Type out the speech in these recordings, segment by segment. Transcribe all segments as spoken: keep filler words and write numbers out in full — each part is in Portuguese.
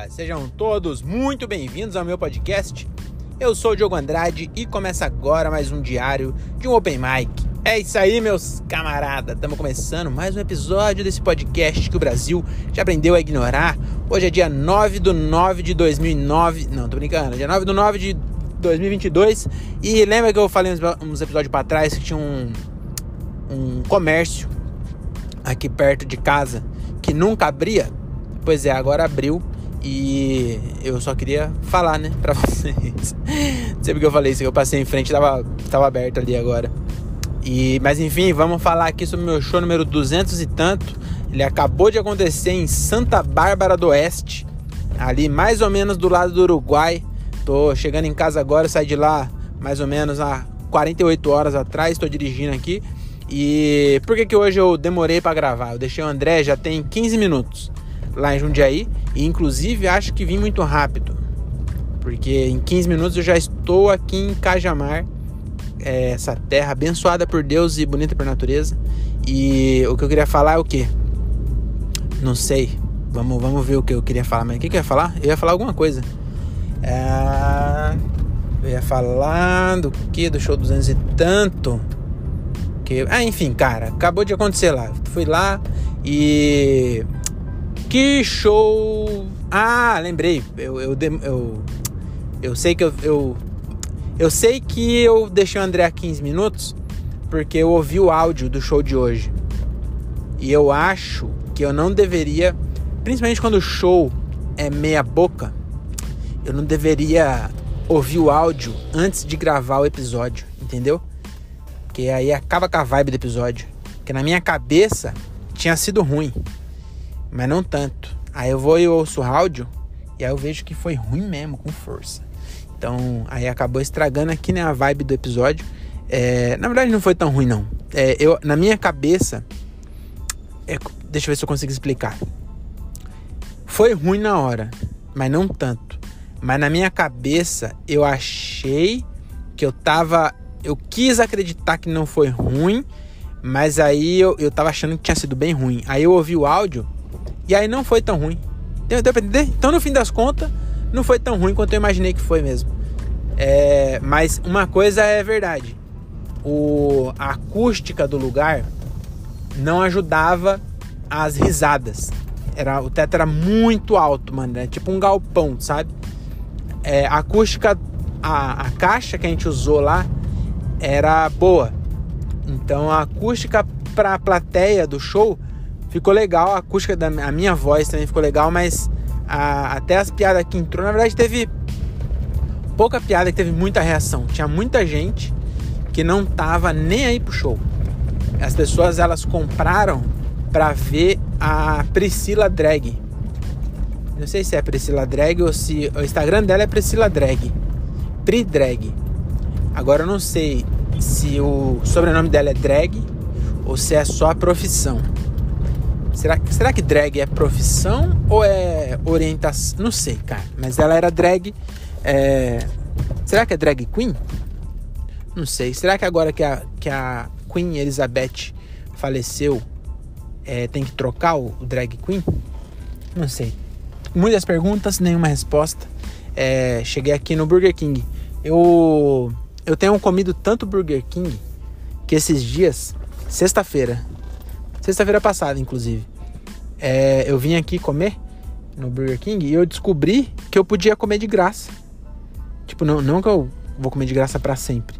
Sejam todos muito bem-vindos ao meu podcast. Eu sou o Diogo Andrade e começa agora mais um diário de um Open Mic. É isso aí, meus camaradas. Estamos começando mais um episódio desse podcast que o Brasil já aprendeu a ignorar. Hoje é dia nove de nove de dois mil e nove. Não, tô brincando. Dia nove de nove de dois mil e vinte e dois. E lembra que eu falei uns, uns episódios para trás que tinha um, um comércio aqui perto de casa que nunca abria? Pois é, agora abriu. E eu só queria falar, né, pra vocês. Não sei porque eu falei isso, que eu passei em frente, tava, tava aberto ali agora. E, mas enfim, vamos falar aqui sobre o meu show número duzentos e tanto. Ele acabou de acontecer em Santa Bárbara do Oeste, ali mais ou menos do lado do Uruguai. Tô chegando em casa agora, saí de lá mais ou menos há quarenta e oito horas atrás, tô dirigindo aqui. E por que que hoje eu demorei pra gravar? Eu deixei o André, já tem quinze minutos lá em Jundiaí, e inclusive acho que vim muito rápido, porque em quinze minutos eu já estou aqui em Cajamar, é, essa terra abençoada por Deus e bonita por natureza. E o que eu queria falar é o quê? Não sei, vamos, vamos ver o que eu queria falar. Mas o que, que eu ia falar? Eu ia falar alguma coisa. é... Eu ia falar do que? Do show duzentos e tanto que... Ah, enfim, cara, acabou de acontecer lá. Fui lá e... Que show! Ah, lembrei. Eu, eu, eu, eu sei que eu, eu... Eu sei que eu deixei o André há quinze minutos porque eu ouvi o áudio do show de hoje. E eu acho que eu não deveria... Principalmente quando o show é meia boca, eu não deveria ouvir o áudio antes de gravar o episódio, entendeu? Porque aí acaba com a vibe do episódio. Porque na minha cabeça tinha sido ruim, mas não tanto. Aí eu vou e ouço o áudio e aí eu vejo que foi ruim mesmo, com força. Então aí acabou estragando aqui, né, a vibe do episódio. É, na verdade não foi tão ruim não. É, eu, na minha cabeça, é, deixa eu ver se eu consigo explicar. Foi ruim na hora, mas não tanto. Mas na minha cabeça eu achei que eu tava... Eu quis acreditar que não foi ruim, mas aí eu, eu tava achando que tinha sido bem ruim. Aí eu ouvi o áudio e aí não foi tão ruim. Deu, deu pra entender? Então, no fim das contas, não foi tão ruim quanto eu imaginei que foi mesmo. É, mas uma coisa é verdade. O, a acústica do lugar não ajudava as risadas. Era, o teto era muito alto, mano. Era tipo um galpão, sabe? É, a acústica, a, a caixa que a gente usou lá era boa. Então, a acústica pra plateia do show ficou legal, a acústica da a minha voz também ficou legal, mas a, até as piadas que entrou, na verdade teve pouca piada, que teve muita reação. Tinha muita gente que não tava nem aí pro show. As pessoas, elas compraram pra ver a Priscila Drag. Não sei se é Priscila Drag ou se o Instagram dela é Priscila Drag, Pri Drag. Agora eu não sei se o sobrenome dela é drag ou se é só a profissão. Será, será que drag é profissão ou é orientação? Não sei, cara. Mas ela era drag. É... Será que é drag queen? Não sei. Será que agora que a, que a Queen Elizabeth faleceu, é, tem que trocar o, o drag queen? Não sei. Muitas perguntas, nenhuma resposta. É, cheguei aqui no Burger King. Eu, eu tenho comido tanto Burger King que esses dias, sexta-feira, Sexta-feira passada, inclusive, é, eu vim aqui comer no Burger King e eu descobri que eu podia comer de graça. Tipo, não, não que eu vou comer de graça pra sempre,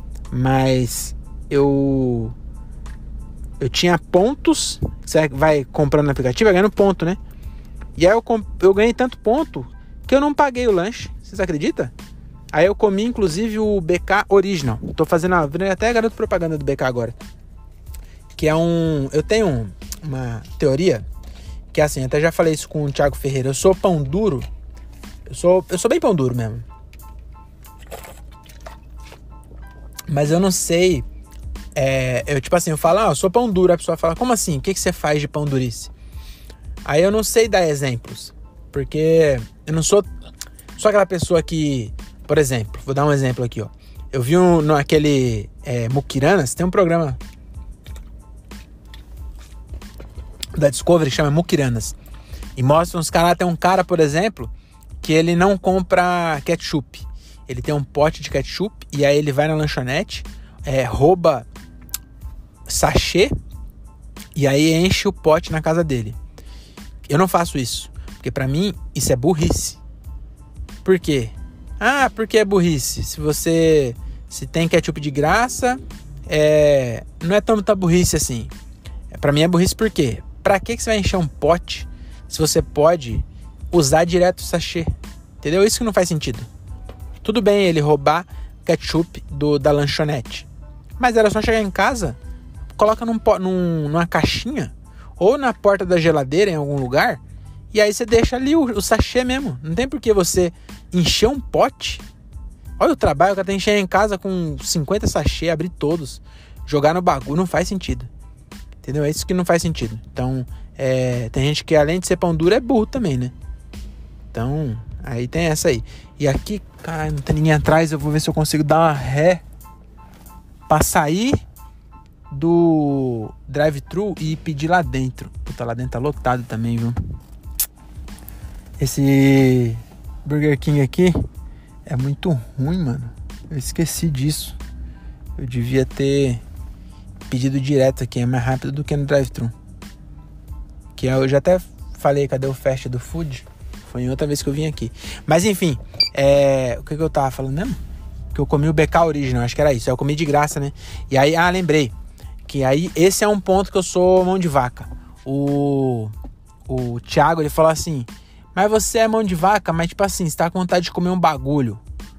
mas eu eu tinha pontos. Você vai comprando no aplicativo, vai ganhando ponto, né? E aí eu, eu ganhei tanto ponto que eu não paguei o lanche. Vocês acreditam? Aí eu comi, inclusive, o B K Original. Tô fazendo a, até a garoto propaganda do B K agora. Que é um... Eu tenho uma teoria que é assim, até já falei isso com o Thiago Ferreira. Eu sou pão duro. Eu sou, eu sou bem pão duro mesmo. Mas eu não sei... É, eu tipo assim, eu falo, ah, eu sou pão duro. A pessoa fala, como assim? O que, que você faz de pão durice? Aí eu não sei dar exemplos. Porque eu não sou... Sou aquela pessoa que... Por exemplo, vou dar um exemplo aqui, ó. Eu vi um, naquele é, Mukiranas, tem um programa da Discovery que chama Mukiranas. E mostra uns caras, tem um cara, por exemplo, que ele não compra ketchup. Ele tem um pote de ketchup e aí ele vai na lanchonete, é, rouba sachê e aí enche o pote na casa dele. Eu não faço isso, porque pra mim isso é burrice. Por quê? Ah, porque é burrice. Se você se tem ketchup de graça, é, não é tanta burrice assim. Pra mim é burrice por quê? Pra que você vai encher um pote se você pode usar direto o sachê? Entendeu? Isso que não faz sentido. Tudo bem ele roubar ketchup do, da lanchonete, mas era só chegar em casa, coloca num, num, numa caixinha ou na porta da geladeira em algum lugar e aí você deixa ali o, o sachê mesmo. Não tem por que você encher um pote. Olha o trabalho que eu tenho que encher em casa com cinquenta sachê, abrir todos, jogar no bagulho, não faz sentido. Entendeu? É isso que não faz sentido. Então, é, tem gente que além de ser pão duro é burro também, né? Então, aí tem essa aí. E aqui, cara, não tem ninguém atrás. Eu vou ver se eu consigo dar uma ré pra sair do drive-thru e pedir lá dentro. Puta, lá dentro tá lotado também, viu? Esse Burger King aqui é muito ruim, mano. Eu esqueci disso. Eu devia ter pedido direto aqui. É mais rápido do que no drive-thru. Que eu já até falei, cadê o fast do food? Foi em outra vez que eu vim aqui. Mas enfim, é... o que, que eu tava falando mesmo? Que eu comi o B K Original, acho que era isso. Eu comi de graça, né? E aí, ah, lembrei. Que aí, esse é um ponto que eu sou mão de vaca. O, o Thiago, ele falou assim: mas você é mão de vaca, mas tipo assim, você tá com vontade de comer um bagulho,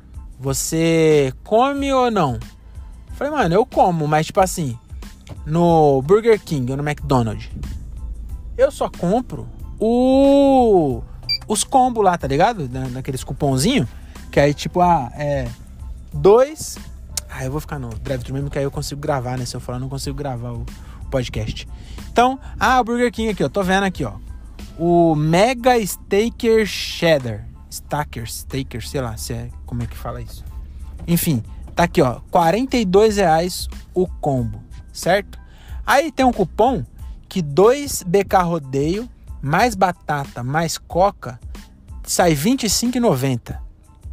você come ou não? Eu falei, mano, eu como, mas tipo assim, no Burger King ou no McDonald's, eu só compro o... os combos lá, tá ligado? Na, naqueles cupomzinhos. Que aí tipo, ah, é... Dois... Ah, eu vou ficar no drive-thru mesmo, que aí eu consigo gravar, né? Se eu falar, eu não consigo gravar o podcast. Então, ah, o Burger King aqui, ó. Tô vendo aqui, ó. O Mega Staker Cheddar. Staker, Staker, sei lá se é, como é que fala isso. Enfim, tá aqui, ó. quarenta e dois reais o combo, certo? Aí tem um cupom que dois B K Rodeio, mais batata, mais coca, sai vinte e cinco reais e noventa centavos.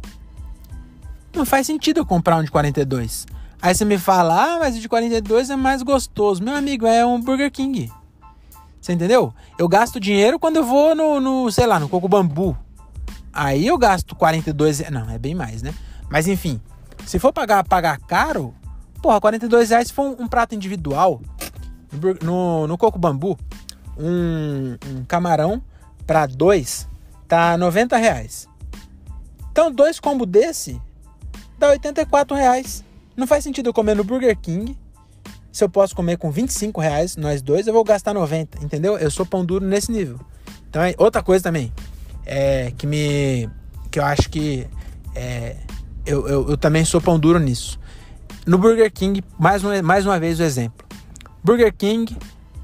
Não faz sentido eu comprar um de quarenta e dois. Aí você me fala, ah, mas o de quarenta e dois é mais gostoso. Meu amigo, é um Burger King. Você entendeu? Eu gasto dinheiro quando eu vou no, no sei lá, no Coco Bambu. Aí eu gasto quarenta e dois reais. Não, é bem mais, né? Mas enfim, se for pagar, pagar caro, porra, quarenta e dois reais se for um, um prato individual. No, no Coco Bambu, um, um camarão para dois tá noventa reais. Então, dois combos desse dá oitenta e quatro reais. Não faz sentido eu comer no Burger King. Se eu posso comer com vinte e cinco reais, nós dois, eu vou gastar noventa, entendeu? Eu sou pão duro nesse nível. Então, é outra coisa também, é, que me... que eu acho que... É, eu, eu, eu também sou pão duro nisso. No Burger King, mais uma, mais uma vez o exemplo. Burger King,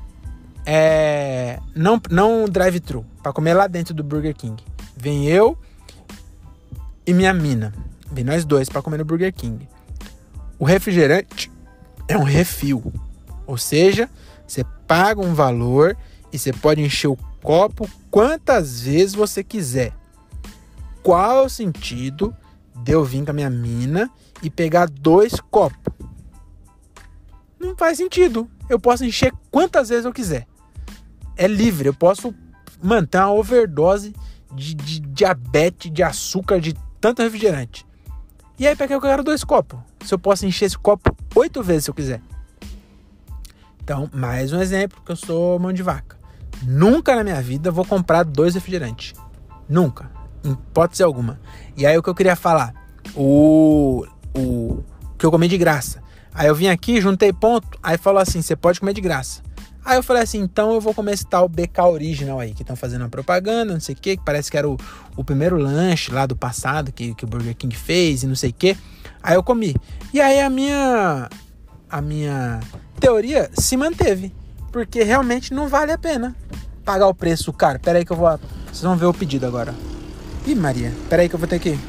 é, não, não drive-thru, para comer lá dentro do Burger King. Vem eu e minha mina. Vem nós dois para comer no Burger King. O refrigerante é um refil. Ou seja, você paga um valor e você pode encher o copo quantas vezes você quiser. Qual é o sentido de eu vir com a minha mina e pegar dois copos? Não faz sentido. Eu posso encher quantas vezes eu quiser. É livre. Eu posso manter uma overdose de, de diabetes, de açúcar, de tanto refrigerante. E aí, pra que eu quero dois copos? Se eu posso encher esse copo oito vezes se eu quiser. Então, mais um exemplo que eu sou mão de vaca. Nunca na minha vida vou comprar dois refrigerantes. Nunca. Em hipótese alguma. E aí, o que eu queria falar? O, o que eu comi de graça. Aí eu vim aqui, juntei ponto, aí falou assim, você pode comer de graça. Aí eu falei assim, então eu vou comer esse tal B K Original aí, que estão fazendo uma propaganda, não sei o que, que parece que era o, o primeiro lanche lá do passado que, que o Burger King fez e não sei o que. Aí eu comi. E aí a minha, a minha teoria se manteve, porque realmente não vale a pena pagar o preço caro. Pera aí que eu vou... Vocês vão ver o pedido agora. Ih, Maria, pera aí que eu vou ter que...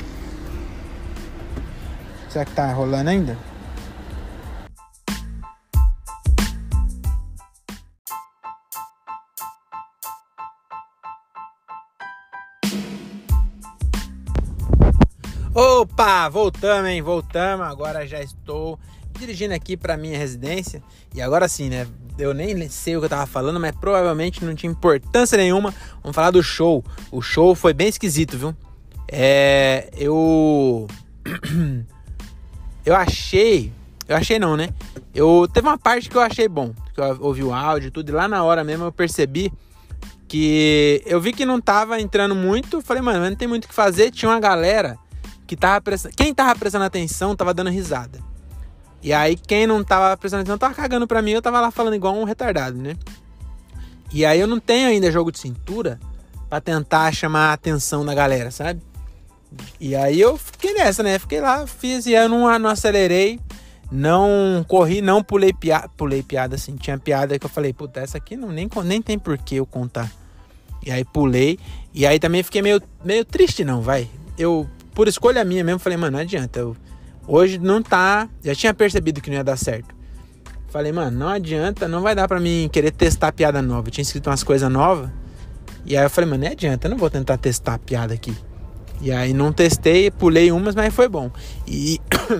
Será que tá rolando ainda? Opa, voltamos, hein? Voltamos. Agora já estou dirigindo aqui para minha residência. E agora sim, né? Eu nem sei o que eu tava falando, mas provavelmente não tinha importância nenhuma. Vamos falar do show. O show foi bem esquisito, viu? É... Eu... eu achei... Eu achei não, né? Eu... Teve uma parte que eu achei bom. Que eu ouvi o áudio e tudo. E lá na hora mesmo eu percebi que... Eu vi que não tava entrando muito. Falei, mano, mas não tem muito o que fazer. Tinha uma galera que tava prestando... Quem tava prestando atenção tava dando risada. E aí quem não tava prestando atenção tava cagando pra mim. Eu tava lá falando igual um retardado, né? E aí eu não tenho ainda jogo de cintura pra tentar chamar a atenção da galera, sabe? E aí eu fiquei nessa, né? Fiquei lá, fiz e eu não, não acelerei. Não corri, não pulei piada. Pulei piada assim. Tinha piada que eu falei, puta, essa aqui não, nem, nem tem por que eu contar. E aí pulei. E aí também fiquei meio, meio triste, não, vai. Eu... Por escolha minha mesmo, falei, mano, não adianta. Eu, hoje não tá... Já tinha percebido que não ia dar certo. Falei, mano, não adianta, não vai dar pra mim querer testar piada nova. Eu tinha escrito umas coisas novas. E aí eu falei, mano, não adianta, eu não vou tentar testar a piada aqui. E aí não testei, pulei umas, mas foi bom. E,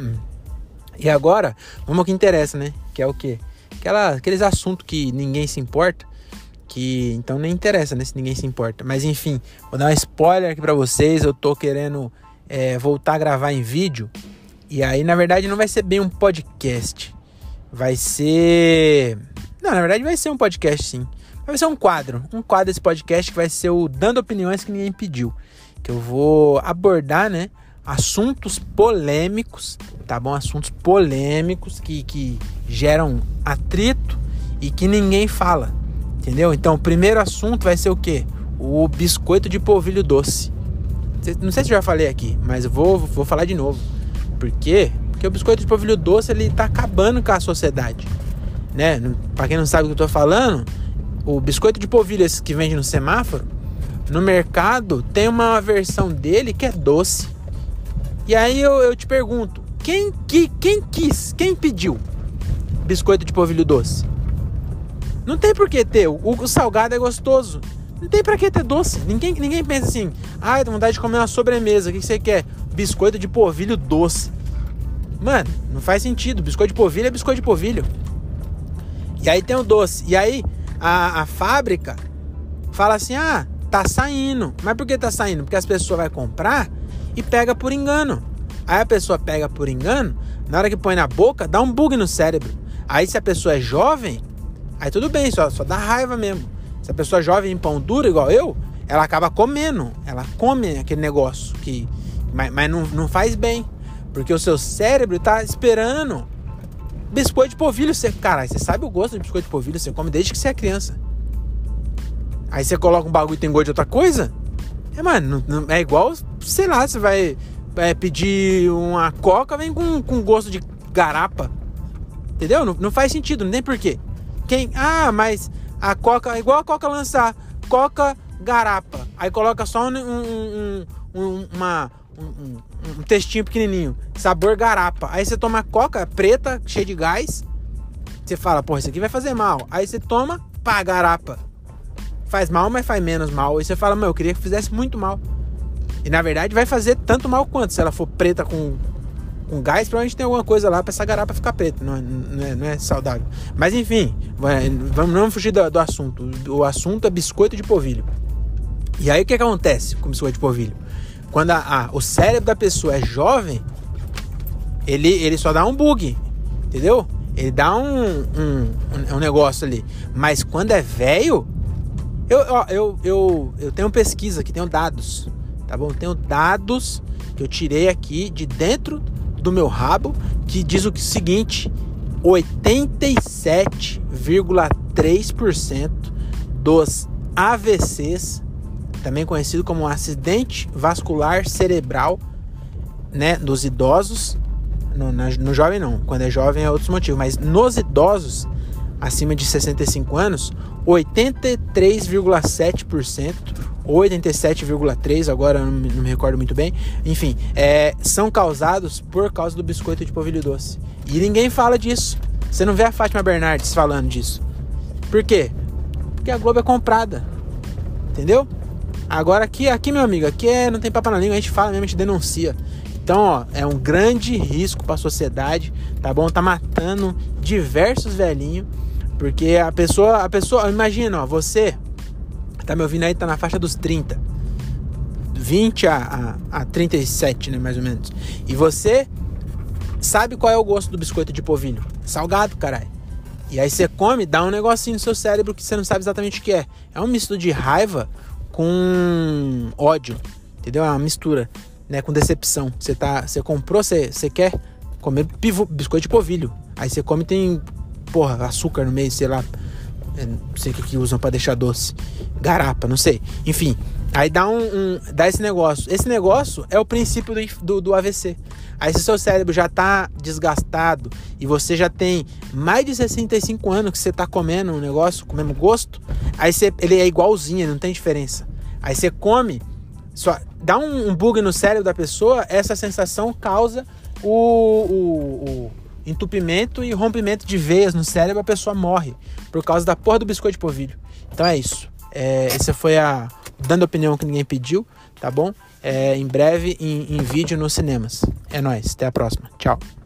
e agora, vamos ao que interessa, né? Que é o quê? Aquela, aqueles assuntos que ninguém se importa. Que então nem interessa, né? Se ninguém se importa. Mas enfim, vou dar um spoiler aqui pra vocês. Eu tô querendo... É, voltar a gravar em vídeo. E aí, na verdade, não vai ser bem um podcast. Vai ser... Não, na verdade vai ser um podcast, sim. Vai ser um quadro. Um quadro desse podcast que vai ser o Dando Opiniões que Ninguém Pediu. Que eu vou abordar, né? Assuntos polêmicos, tá bom? Assuntos polêmicos que, que geram atrito e que ninguém fala. Entendeu? Então, o primeiro assunto vai ser o quê? O biscoito de polvilho doce. Não sei se eu já falei aqui, mas eu vou, vou falar de novo. Por quê? Porque o biscoito de polvilho doce, ele tá acabando com a sociedade, né? Pra quem não sabe o que eu tô falando, o biscoito de polvilho esse que vende no semáforo, no mercado tem uma versão dele que é doce. E aí eu, eu te pergunto, quem, que, quem quis, quem pediu biscoito de polvilho doce? Não tem por que ter, o, o salgado é gostoso. Não tem pra que ter doce. Ninguém, ninguém pensa assim, ah, tem vontade de comer uma sobremesa, o que, que você quer? Biscoito de polvilho doce. Mano, não faz sentido. Biscoito de polvilho é biscoito de polvilho. E aí tem o doce. E aí a, a fábrica fala assim, ah, tá saindo. Mas por que tá saindo? Porque as pessoas vão comprar e pega por engano. Aí a pessoa pega por engano, na hora que põe na boca, dá um bug no cérebro. Aí se a pessoa é jovem, aí tudo bem, só, só dá raiva mesmo. Se a pessoa jovem em pão duro, igual eu, ela acaba comendo. Ela come aquele negócio, que, mas, mas não, não faz bem. Porque o seu cérebro tá esperando biscoito de polvilho. Você, cara, você sabe o gosto de biscoito de polvilho, você come desde que você é criança. Aí você coloca um bagulho e tem gosto de outra coisa? É, mano, não, não, é igual, sei lá, você vai, vai pedir uma coca, vem com, com gosto de garapa. Entendeu? Não, não faz sentido, não tem porquê. Quem, ah, mas... A Coca, igual a Coca lançar Coca Garapa. Aí coloca só um, um, um, uma, um, um textinho pequenininho. Sabor Garapa. Aí você toma Coca preta, cheia de gás. Você fala, porra, isso aqui vai fazer mal. Aí você toma, pá, Garapa. Faz mal, mas faz menos mal. Aí você fala, meu, eu queria que fizesse muito mal. E na verdade vai fazer tanto mal quanto. Se ela for preta com... Com gás, provavelmente tem alguma coisa lá pra essa garapa ficar preta. Não é, não é, não é saudável. Mas enfim, vamos, não fugir do, do assunto. O assunto é biscoito de polvilho. E aí o que, que acontece com biscoito de polvilho? Quando a, a, o cérebro da pessoa é jovem, ele, ele só dá um bug. Entendeu? Ele dá um, um, um negócio ali. Mas quando é velho, eu, ó, eu, eu, eu tenho pesquisa aqui, tenho dados. Tá bom? Tenho dados que eu tirei aqui de dentro do meu rabo, que diz o seguinte: oitenta e sete vírgula três por cento dos A V Cs, também conhecido como acidente vascular cerebral, né, dos idosos, no, na, no jovem não, quando é jovem é outros motivos, mas nos idosos acima de sessenta e cinco anos, oitenta e três vírgula sete por cento ou oitenta e sete vírgula três por cento, agora não me, não me recordo muito bem, enfim, é, são causados por causa do biscoito de polvilho doce. E ninguém fala disso. Você não vê a Fátima Bernardes falando disso. Por quê? Porque a Globo é comprada. Entendeu? Agora aqui, aqui meu amigo, aqui é, não tem papo na língua, a gente fala mesmo, a gente denuncia. Então Então, ó, é um grande risco para a sociedade, tá bom? Tá matando diversos velhinhos, porque a pessoa, a pessoa, imagina, ó, você tá me ouvindo aí, tá na faixa dos trinta, vinte a, a, a trinta e sete, né, mais ou menos. E você sabe qual é o gosto do biscoito de polvilho? Salgado, caralho. E aí você come, dá um negocinho no seu cérebro que você não sabe exatamente o que é. É um misto de raiva com ódio, entendeu? É uma mistura, né, com decepção. Você tá, você comprou, você, você quer comer pivo, biscoito de polvilho. Aí você come, tem, porra, açúcar no meio, sei lá. Não sei o que, que usam pra deixar doce. Garapa, não sei. Enfim, aí dá um, um dá esse negócio. Esse negócio é o princípio do, do, do A V C. Aí se o seu cérebro já tá desgastado e você já tem mais de sessenta e cinco anos que você tá comendo um negócio com o mesmo gosto, aí você, ele é igualzinho, não tem diferença. Aí você come, só dá um, um bug no cérebro da pessoa, essa sensação causa o, o, o entupimento e rompimento de veias no cérebro, a pessoa morre por causa da porra do biscoito de polvilho. Então é isso. É, essa foi a dando opinião que ninguém pediu, tá bom? É, em breve em, em vídeo nos cinemas. É nóis, até a próxima. Tchau.